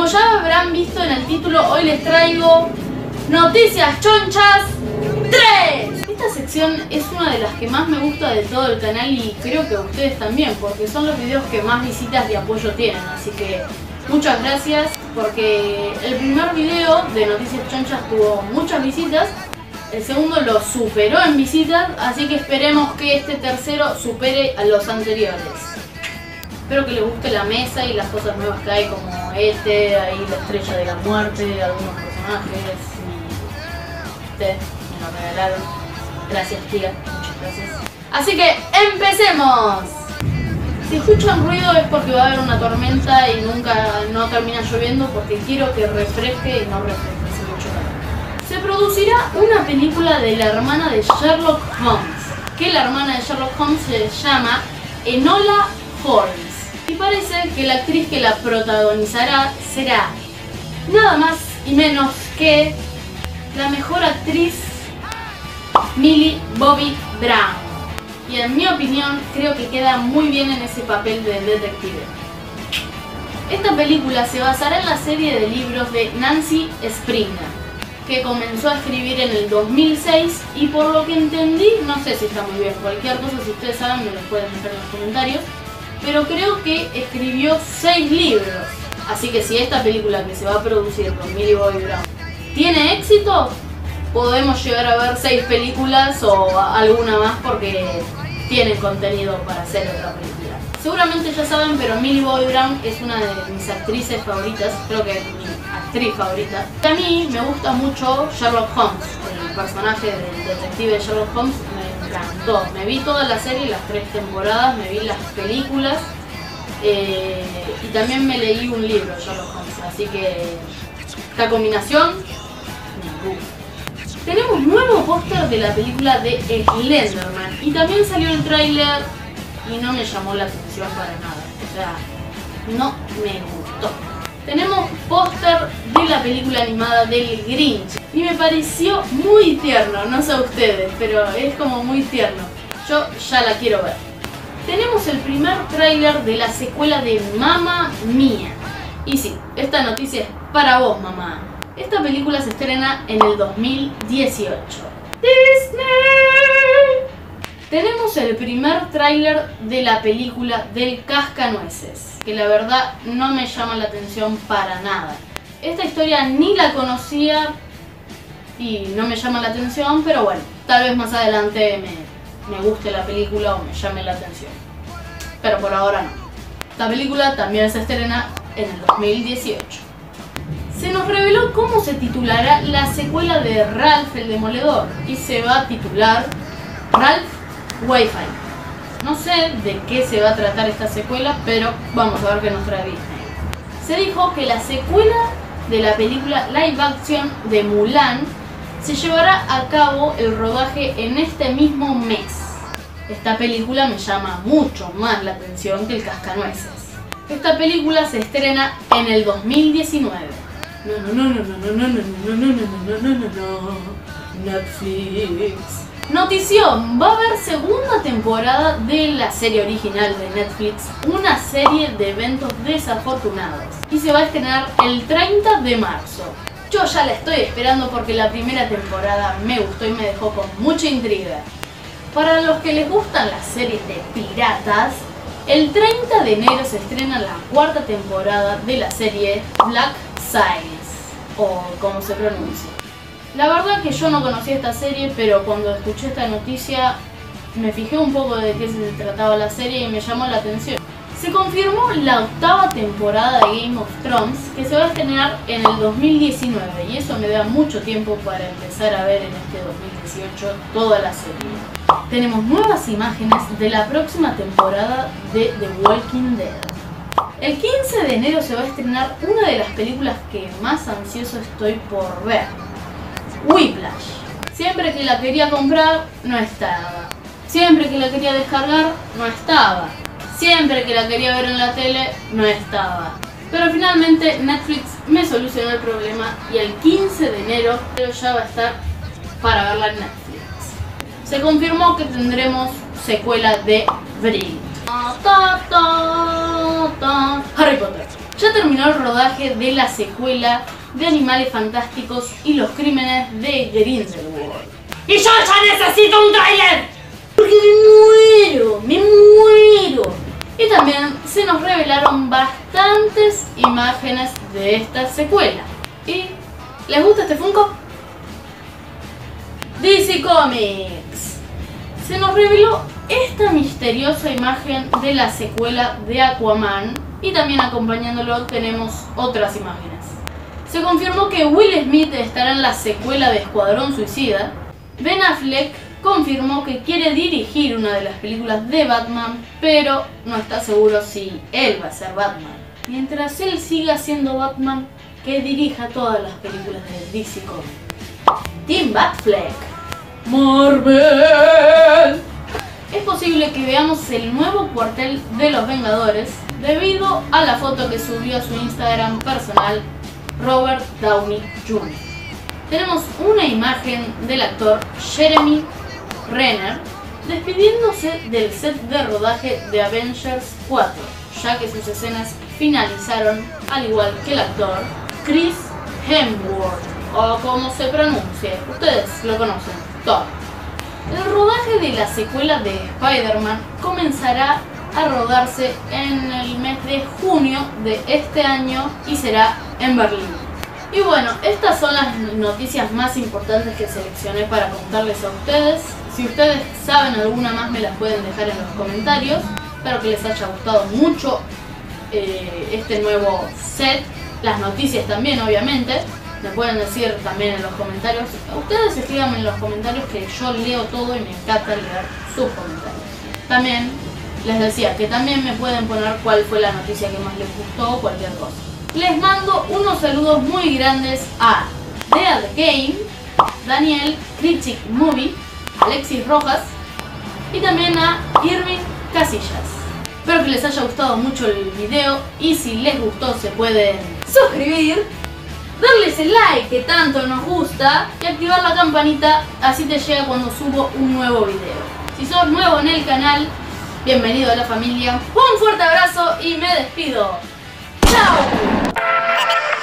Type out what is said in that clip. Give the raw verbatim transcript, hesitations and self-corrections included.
Como ya habrán visto en el título, hoy les traigo Noticias Chonchas tres. Esta sección es una de las que más me gusta de todo el canal y creo que a ustedes también, porque son los videos que más visitas y apoyo tienen, así que muchas gracias, porque el primer video de Noticias Chonchas tuvo muchas visitas, el segundo lo superó en visitas, así que esperemos que este tercero supere a los anteriores. Espero que les guste la mesa y las cosas nuevas que hay, como este, ahí la estrella de la muerte, algunos personajes y este, me lo regalaron. Gracias, tía, muchas gracias. Así que ¡empecemos! Si escuchan ruido es porque va a haber una tormenta y nunca no termina lloviendo, porque quiero que refresque y no refresque hace mucho calor. Se producirá una película de la hermana de Sherlock Holmes, que la hermana de Sherlock Holmes se llama Enola Holmes. Y parece que la actriz que la protagonizará será nada más y menos que la mejor actriz Millie Bobby Brown. Y en mi opinión creo que queda muy bien en ese papel de detective. Esta película se basará en la serie de libros de Nancy Springer, que comenzó a escribir en el dos mil seis y por lo que entendí, no sé si está muy bien, cualquier cosa si ustedes saben me lo pueden dejar en los comentarios, pero creo que escribió seis libros, así que si esta película que se va a producir con Millie Bobby Brown tiene éxito, podemos llegar a ver seis películas o alguna más porque tiene contenido para hacer otra película. Seguramente ya saben, pero Millie Bobby Brown es una de mis actrices favoritas, creo que es mi actriz favorita. A mí me gusta mucho Sherlock Holmes, el personaje del detective de Sherlock Holmes me encantó. Me vi toda la serie, las tres temporadas, me vi las películas eh, y también me leí un libro de Sherlock Holmes, así que esta combinación me gusta. Tenemos nuevo póster de la película de Slenderman y también salió el tráiler y no me llamó la atención para nada, o sea, no me gustó. Tenemos póster de la película animada del Grinch y me pareció muy tierno, no sé a ustedes, pero es como muy tierno. Yo ya la quiero ver. Tenemos el primer tráiler de la secuela de Mamma Mía. Y sí, esta noticia es para vos, mamá. Esta película se estrena en el dos mil dieciocho. Disney. Tenemos el primer tráiler de la película del Cascanueces, que la verdad no me llama la atención para nada. Esta historia ni la conocía y no me llama la atención, pero bueno, tal vez más adelante me, me guste la película o me llame la atención. Pero por ahora no. Esta película también se estrena en el dos mil dieciocho. Se nos reveló cómo se titulará la secuela de Ralph el Demoledor y se va a titular Ralph Wi-Fi. No sé de qué se va a tratar esta secuela, pero vamos a ver qué nos trae Disney. Se dijo que la secuela de la película live action de Mulan se llevará a cabo el rodaje en este mismo mes. Esta película me llama mucho más la atención que el Cascanueces. Esta película se estrena en el dos mil diecinueve. No, no, no, no, no, no, no, no, no, no, no, no, no, no, Netflix. Notición, va a haber segunda temporada de la serie original de Netflix, una serie de eventos desafortunados, y se va a estrenar el treinta de marzo. Yo ya la estoy esperando porque la primera temporada me gustó y me dejó con mucha intriga. Para los que les gustan las series de piratas, el treinta de enero se estrena la cuarta temporada de la serie Black Sails, o como se pronuncia. La verdad que yo no conocía esta serie, pero cuando escuché esta noticia me fijé un poco de qué se trataba la serie y me llamó la atención. Se confirmó la octava temporada de Game of Thrones, que se va a estrenar en el dos mil diecinueve, y eso me da mucho tiempo para empezar a ver en este dos mil dieciocho toda la serie. Tenemos nuevas imágenes de la próxima temporada de The Walking Dead. El quince de enero se va a estrenar una de las películas que más ansioso estoy por ver. Whiplash. Siempre que la quería comprar, no estaba. Siempre que la quería descargar, no estaba. Siempre que la quería ver en la tele, no estaba. Pero finalmente Netflix me solucionó el problema y el quince de enero ya va a estar para verla en Netflix. Se confirmó que tendremos secuela de Brie. Harry Potter. ya terminó el rodaje de la secuela de Animales Fantásticos y los Crímenes de Grindelwald. ¡Y yo ya necesito un tráiler! ¡Porque me muero! ¡Me muero! Y también se nos revelaron bastantes imágenes de esta secuela. ¿Y les gusta este Funko? D C Comics. Se nos reveló esta misteriosa imagen de la secuela de Aquaman y también acompañándolo tenemos otras imágenes. Se confirmó que Will Smith estará en la secuela de Escuadrón Suicida. Ben Affleck confirmó que quiere dirigir una de las películas de Batman, pero no está seguro si él va a ser Batman. Mientras él siga siendo Batman, que dirija todas las películas de D C Comics. Team Batfleck. Marvel. Es posible que veamos el nuevo cuartel de los Vengadores debido a la foto que subió a su Instagram personal Robert Downey junior Tenemos una imagen del actor Jeremy Renner despidiéndose del set de rodaje de Avengers cuatro, ya que sus escenas finalizaron, al igual que el actor Chris Hemsworth, o como se pronuncie, ustedes lo conocen, Thor. El rodaje de la secuela de Spider-Man comenzará a rodarse en el mes de junio de este año y será en Berlín. Y bueno, estas son las noticias más importantes que seleccioné para contarles a ustedes. Si ustedes saben alguna más me las pueden dejar en los comentarios. Espero que les haya gustado mucho eh, este nuevo set. Las noticias también, obviamente. Me pueden decir también en los comentarios. Ustedes escríbanme en los comentarios que yo leo todo y me encanta leer sus comentarios. También les decía que también me pueden poner cuál fue la noticia que más les gustó o cualquier cosa. Les mando unos saludos muy grandes a Dea The Game, Daniel, Critic Movie, Alexis Rojas y también a Irving Casillas. Espero que les haya gustado mucho el video y si les gustó se pueden suscribir, darles el like que tanto nos gusta y activar la campanita, así te llega cuando subo un nuevo video. Si sos nuevo en el canal, bienvenido a la familia, un fuerte abrazo y me despido. ¡Chao!